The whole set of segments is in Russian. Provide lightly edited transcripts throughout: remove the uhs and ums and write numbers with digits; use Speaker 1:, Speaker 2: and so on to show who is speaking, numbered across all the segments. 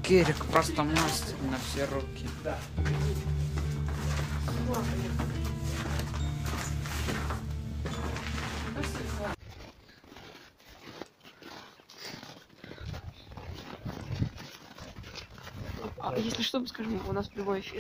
Speaker 1: Кирик просто мастер на все руки.
Speaker 2: Да.
Speaker 3: А если что, мы скажем, у нас прямой эфир.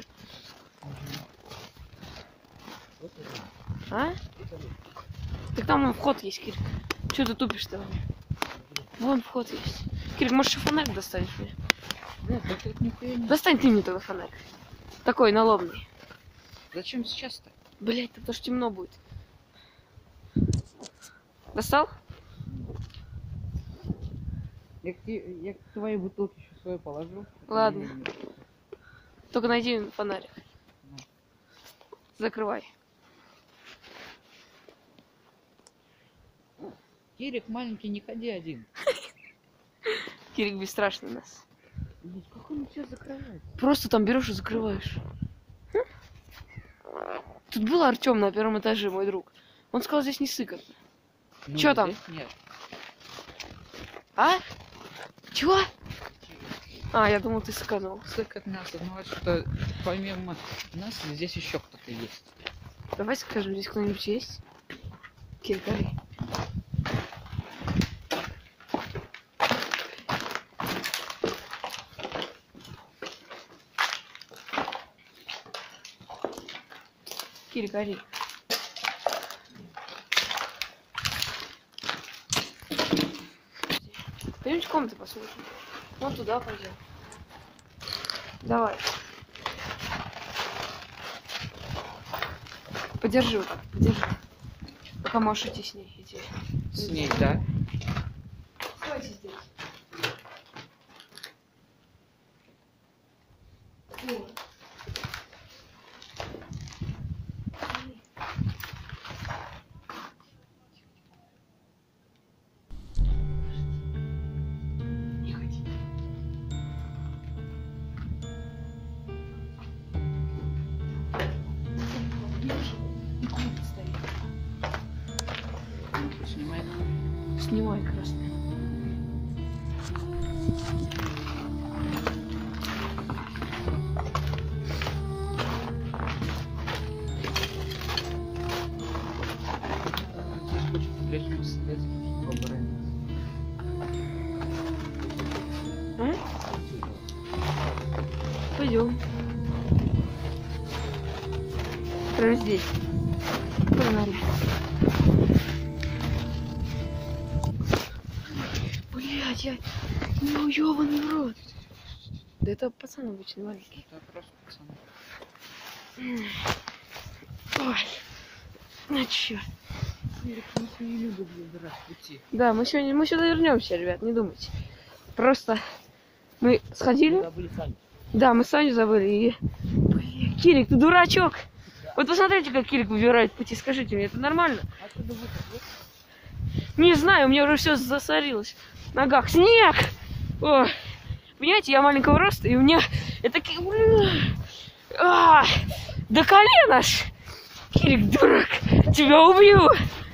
Speaker 3: А? Так там вход есть, Кирик. Чего ты тупишь-то? Вон вход есть. Кирик, может, еще фонарик достанешь мне?
Speaker 1: Нет, так тут нихуя не...
Speaker 3: Достань ты мне тогда фонарик. Такой, налобный.
Speaker 1: Зачем сейчас-то?
Speaker 3: Блять, это ж темно будет. Достал?
Speaker 1: Я к твоей бутылке еще свою положу.
Speaker 3: Ладно. Только найди фонарик. Закрывай.
Speaker 1: Кирик, маленький, не ходи один.
Speaker 3: Кирик бесстрашный нас.
Speaker 1: Блин, как он тебя закрывает?
Speaker 3: Просто там берешь и закрываешь. Тут был Артем на первом этаже, мой друг. Он сказал, здесь не сыкотно.
Speaker 1: Ну,
Speaker 3: Чё там?
Speaker 1: здесь нет.
Speaker 3: А? Чего? А, я думал, ты сыканул.
Speaker 1: Сыкотно осознавать, что помимо нас здесь еще кто-то есть.
Speaker 3: Давай скажем, здесь кто-нибудь есть? Кирик, ори. Кирик, ори. Пойдемте в комнату посмотрим. Вон туда пойдем. Давай. Подержи вот так, подержи. Пока можешь идти с ней. Иди.
Speaker 1: С ней, да?
Speaker 3: Давайте здесь. Не ходи. И курит стоит.
Speaker 1: Снимай.
Speaker 3: Снимай красный. Пойдем. Прямо здесь. Погнали. Блять, я не уёбаный в рот. Да это пацан обычный маленький.
Speaker 1: Это просто пацаны.
Speaker 3: Ой. Ну чё?
Speaker 1: Кирик, мы не любим выбирать пути.
Speaker 3: Да, мы сюда вернемся, ребят, не думайте. Просто мы сходили.
Speaker 2: Забыли сами.
Speaker 3: Да, мы Саню забыли и... Блин, Кирик, ты дурачок! Вот посмотрите, как Кирик выбирает пути. Скажите мне, это нормально?
Speaker 1: Откуда вы так?
Speaker 3: Не знаю, у меня уже все засорилось. В ногах снег! Ой. Понимаете, я маленького роста, и у меня... Это... До колена аж! Кирик, дурак! Тебя убью!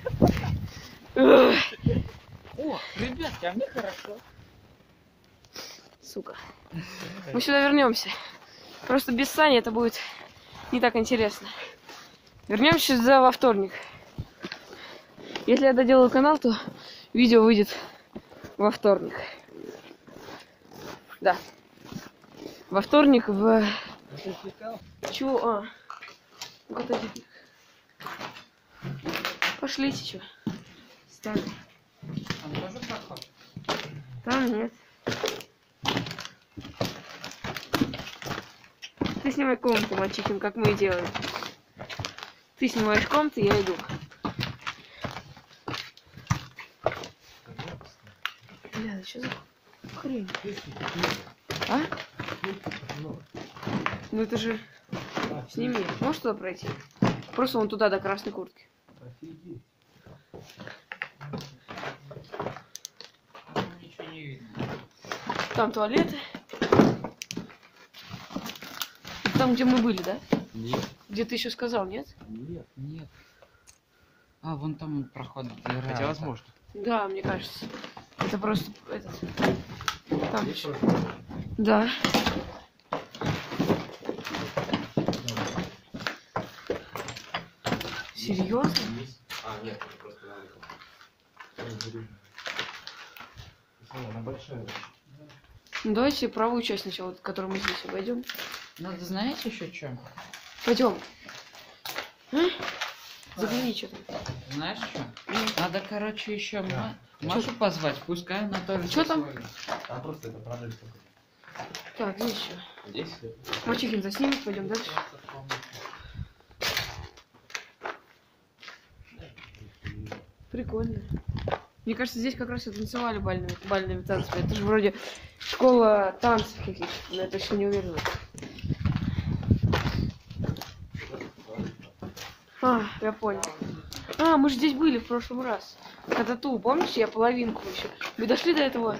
Speaker 1: О, ребятки, а мне хорошо.
Speaker 3: Сука. Мы сюда вернемся. Просто без Сани это будет не так интересно. Вернемся сюда во вторник. Если я доделаю канал, то видео выйдет во вторник. Да. Во вторник в... Чего? А. Ну-ка, отойди. Пошлите, что? Стали.
Speaker 1: Там тоже проход?
Speaker 3: Там нет. Ты снимай комнату, мальчикин, как мы и делаем. Ты снимаешь комнату, я иду. Бля, да что за хрень? А? Ну это же... Сними. Можешь туда пройти? Просто вон туда, до красной куртки.
Speaker 1: Ничего не видно.
Speaker 3: Там туалеты. Там, где мы были, да?
Speaker 2: Нет.
Speaker 3: Где ты еще сказал, нет?
Speaker 2: Нет.
Speaker 1: Нет. А, вон там проход.
Speaker 2: Хотя возможно.
Speaker 3: Да, мне кажется. Это просто этот. Там еще. Да. Серьезно?
Speaker 2: А, нет, просто надо. Она большая.
Speaker 3: Ну, давайте правую часть сначала, которую мы здесь обойдем.
Speaker 1: Надо, знаете, еще что?
Speaker 3: Пойдем. Загляни, что там.
Speaker 1: Знаешь что? Надо, короче, еще Машу позвать, пускай она тоже.
Speaker 3: Что там?
Speaker 2: А просто это прорыв такой.
Speaker 3: Так, здесь еще.
Speaker 2: Здесь?
Speaker 3: Мачихин заснимет, пойдем дальше. Прикольно. Мне кажется, здесь как раз и танцевали бальными танцами. Это же вроде школа танцев каких-то, но я точно не уверена. А, я понял. А, мы же здесь были в прошлый раз. Катату, помнишь, я половинку еще. Мы дошли до этого.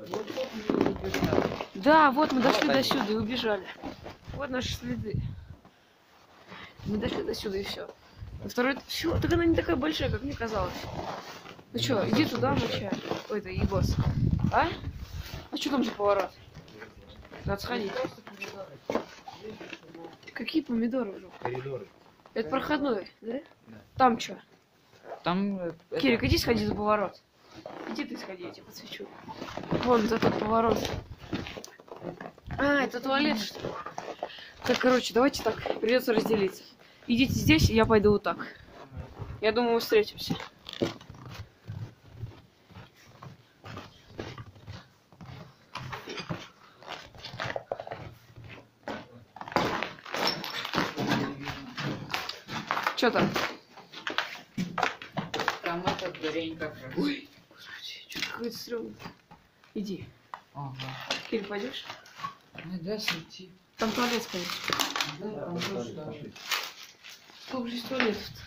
Speaker 3: Да, вот мы дошли до сюда и убежали. Вот наши следы. Мы дошли до сюда и все. Второй. Все, так она не такая большая, как мне казалось. Ну что, иди туда, Мача. Ой, это Егос. А? А что там за поворот? Надо сходить. Какие помидоры уже?
Speaker 2: Коридоры.
Speaker 3: Это проходной, да?
Speaker 2: Да.
Speaker 3: Там что?
Speaker 1: Там...
Speaker 3: Кирик, иди сходи за поворот. Иди ты сходи, я тебе подсвечу. Вон за тот поворот. А, это туалет, что ли? Так, короче, давайте так, придется разделиться. Идите здесь, я пойду вот так. Я думаю, мы встретимся. Что там?
Speaker 1: Там этот дурень как раз.
Speaker 3: Ой, господи, что какой-то стрёмный. Иди.
Speaker 1: Ага.
Speaker 3: Кирик, пойдешь?
Speaker 1: Ну да, сойти.
Speaker 3: Там туалет, конечно.
Speaker 1: Да, там тоже, да.
Speaker 3: Сколько здесь туалетов-то?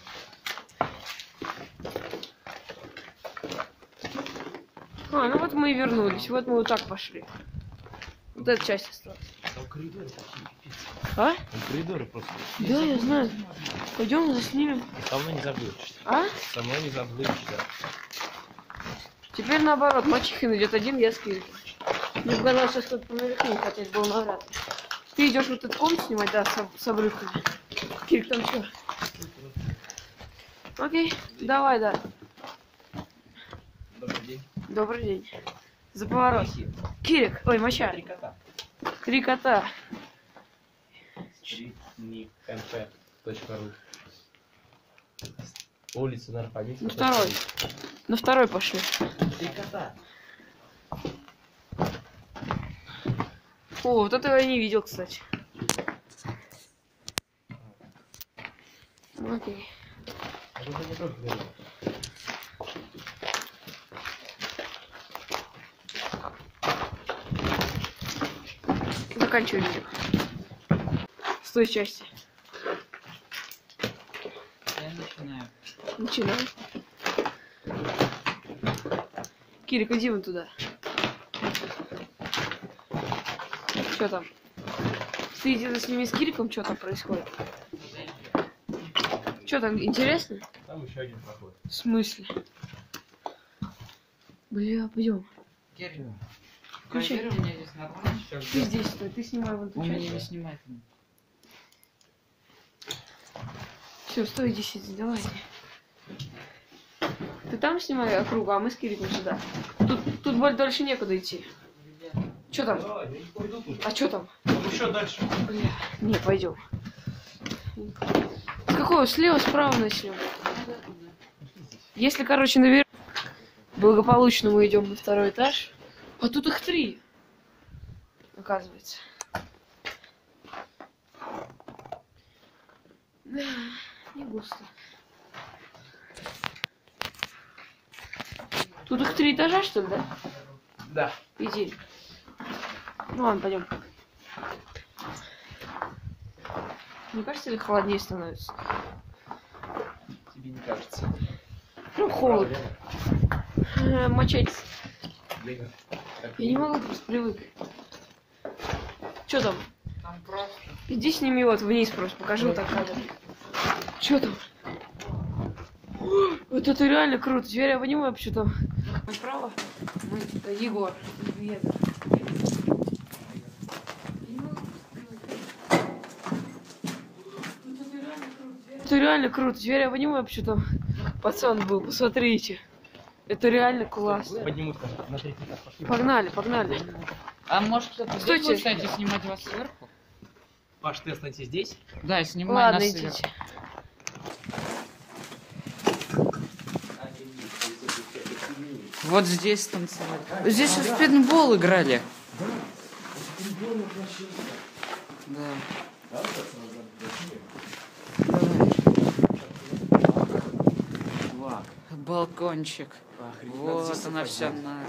Speaker 3: А, ну вот мы и вернулись. Вот мы вот так пошли. Вот эта часть осталась.
Speaker 2: Там коридоры такие, пипец.
Speaker 3: А?
Speaker 2: Там коридоры просто.
Speaker 3: Да, я знаю. Пойдем заснимем.
Speaker 2: Со мной не заблудишься.
Speaker 3: А?
Speaker 2: Со мной не заблудишься.
Speaker 3: Теперь наоборот, Мачихин идет один, я с Кириком. Мне показалось, что кто-то померехнул, хотя это было навряд ли. Ты идешь вот этот комнату снимать, да, с обрывками. Кирик, там что? Окей, давай, да.
Speaker 2: Добрый день.
Speaker 3: Добрый день. За поворот. Кирик, ой, Мача.
Speaker 2: Три кота.
Speaker 3: Три кота.
Speaker 2: Никмп.ру. Улица Наркомиска.
Speaker 3: На второй. На второй пошли.
Speaker 2: Три кота.
Speaker 3: О, вот этого я не видел, кстати. Окей.
Speaker 2: А тут не только говорю.
Speaker 3: Заканчивай видео. С той части.
Speaker 1: Я начинаю.
Speaker 3: Начинаем. Кирик, иди вон туда. Что там? Ты иди сними с Кириком, что там происходит. Что там, интересно?
Speaker 2: Там еще один проход.
Speaker 3: В смысле? Бля, пойдем.
Speaker 1: Кирилл,
Speaker 3: Включай.
Speaker 1: проверь, у меня здесь нормально все.
Speaker 3: Ты здесь стой, ты снимай вон ту
Speaker 1: У меня
Speaker 3: часть.
Speaker 1: не снимает.
Speaker 3: Все, стой, иди сиди, давай. Ты там снимай округу, а мы с Кириком сюда. Тут больше дальше некуда идти. Что там?
Speaker 2: Да, я не пойду туда.
Speaker 3: А что там?
Speaker 2: Еще дальше.
Speaker 3: Бля, не, пойдем. С какого? Слева, справа начнем. Если, короче, наверх благополучно мы идем на второй этаж. А тут их 3. Оказывается. Да, не густо. Тут их 3 этажа, что ли, да?
Speaker 2: Да.
Speaker 3: Иди. Ну ладно, пойдем. Не кажется ли холоднее становится?
Speaker 2: Тебе не кажется.
Speaker 3: Прям холодно. Мочать.
Speaker 2: Лего.
Speaker 3: Я не могу, просто привык. Что там?
Speaker 1: Там просто...
Speaker 3: Иди сними вот вниз просто, покажи вот так кадр. Что там? Вот это реально круто. Теперь я понимаю, что там. Направо. Это Егор. Это реально круто. Теперь я понимаю, почему там пацан был. Посмотрите. Это реально классно.
Speaker 2: Поднимут на третий этаж. Пошли.
Speaker 3: Погнали, погнали.
Speaker 1: А может кто-то здесь
Speaker 3: Стойте.
Speaker 1: будет, кстати, снимать вас сверху?
Speaker 2: Паш, ты останься здесь.
Speaker 1: Да, снимай
Speaker 3: Ладно,
Speaker 1: нас
Speaker 3: идите.
Speaker 1: сверху. Вот здесь танцевали. Здесь же в пейнтбол играли. Да.
Speaker 2: Ладно.
Speaker 1: Балкончик.
Speaker 2: Охренеть,
Speaker 1: Вот
Speaker 2: здесь
Speaker 1: она
Speaker 2: всё
Speaker 1: вся
Speaker 2: поднять.
Speaker 1: на...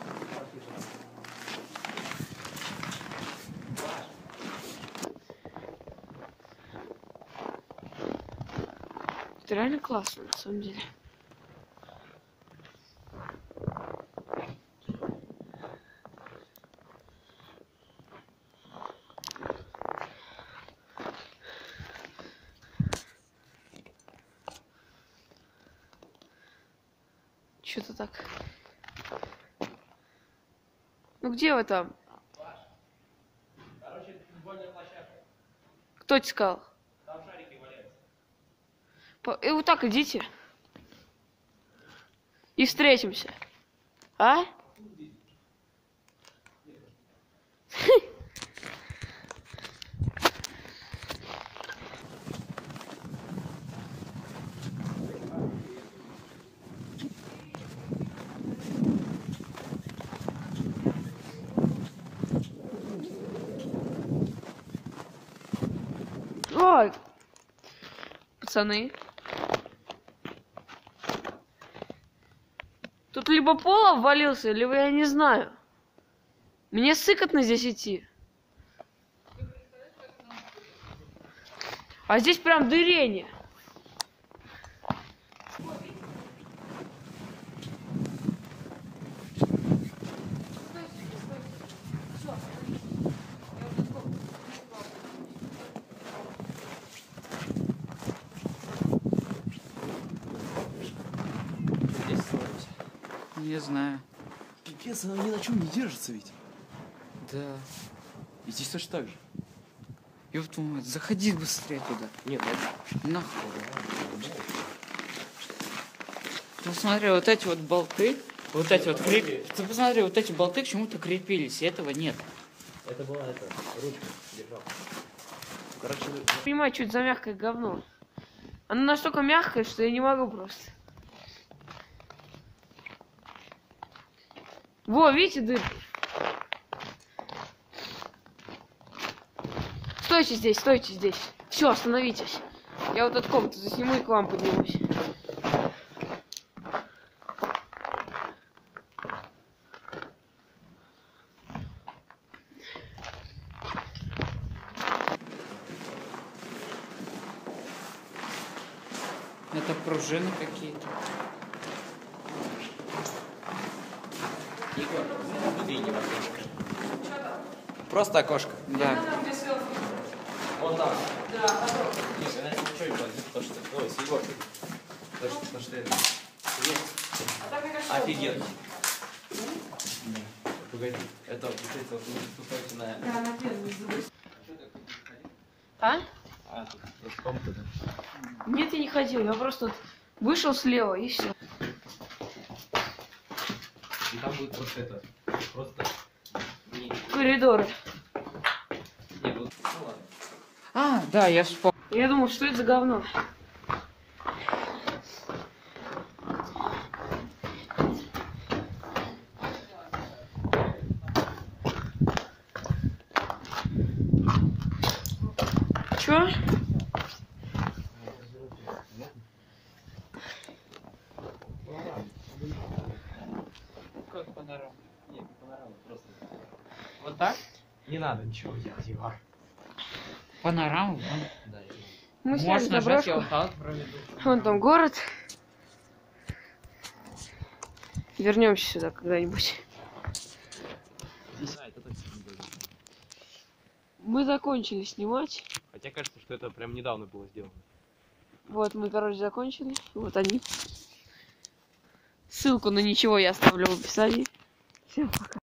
Speaker 3: Это реально классно, на самом деле. Что-то так. Ну где вы там?
Speaker 2: Короче, это футбольная площадка.
Speaker 3: Кто тебе сказал?
Speaker 2: Там шарики валяются.
Speaker 3: И вот так идите. И встретимся. А? Ой, пацаны. Тут либо пол обвалился, либо я не знаю. Мне сыкотно здесь идти. А здесь прям дырение.
Speaker 2: Здесь становимся.
Speaker 1: Не знаю.
Speaker 2: Пипец, она ни на чем не держится ведь.
Speaker 1: Да.
Speaker 2: И здесь точно так же.
Speaker 1: Ёб твою мать, заходи быстрее туда.
Speaker 2: Нет,
Speaker 1: Нахуй. Ты посмотри, вот эти вот болты, вот эти вот Ты посмотри, вот эти болты к чему-то крепились, и этого нет.
Speaker 2: это была ручка держал. Короче,
Speaker 3: Не понимаю, что это за мягкое говно. Оно настолько мягкое, что я не могу просто. Во, видите дырки? Стойте здесь, стойте здесь. Все, остановитесь. Я вот эту комнату засниму и к вам поднимусь.
Speaker 1: Это пружины какие-то.
Speaker 2: просто окошко.
Speaker 1: Да.
Speaker 2: Вот так. Да, ничего не будет, потому что, ой, с Егоркой. Потому что это... Офигенно. Погоди, это получается, вы ступаете на...
Speaker 3: Да, на первый забыл. А?
Speaker 2: А, тут комната, да?
Speaker 3: Нет, я не ходил, я просто вот вышел слева и все.
Speaker 2: И там будет вот это. Просто...
Speaker 3: Коридоры.
Speaker 2: Не, вот... Ну ладно.
Speaker 1: А, да, я вспомнил.
Speaker 3: Я думал, что это за говно. Чё?
Speaker 1: Как панорама?
Speaker 2: Нет, не панорама, просто...
Speaker 1: Вот так?
Speaker 2: Не надо ничего делать, Егор.
Speaker 1: Панораму?
Speaker 2: Да, я...
Speaker 3: Мы сняли
Speaker 1: Можешь нажать, я
Speaker 3: заброшку.
Speaker 1: вот так проведу.
Speaker 3: Вон там город. Вернемся сюда когда-нибудь.
Speaker 2: Здесь... А, это точно не будет.
Speaker 3: Мы закончили снимать.
Speaker 2: Хотя кажется, что это прям недавно было сделано.
Speaker 3: Вот мы, короче, закончили. Вот они. Ссылку на ничего я оставлю в описании. Всем пока.